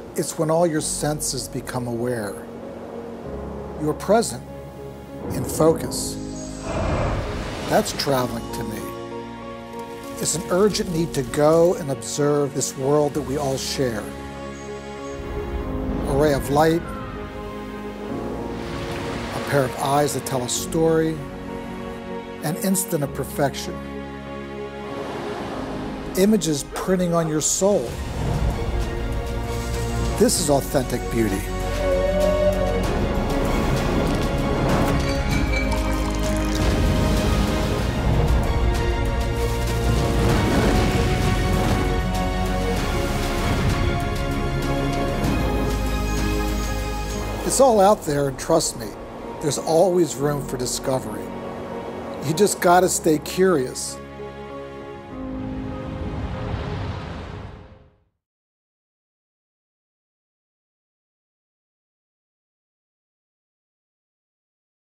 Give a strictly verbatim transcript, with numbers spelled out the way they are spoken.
It's when all your senses become aware. You are present, in focus. That's traveling to me. It's an urgent need to go and observe this world that we all share. A ray of light, a pair of eyes that tell a story, an instant of perfection. Images printing on your soul. This is authentic beauty. It's all out there, and trust me, there's always room for discovery. You just gotta stay curious.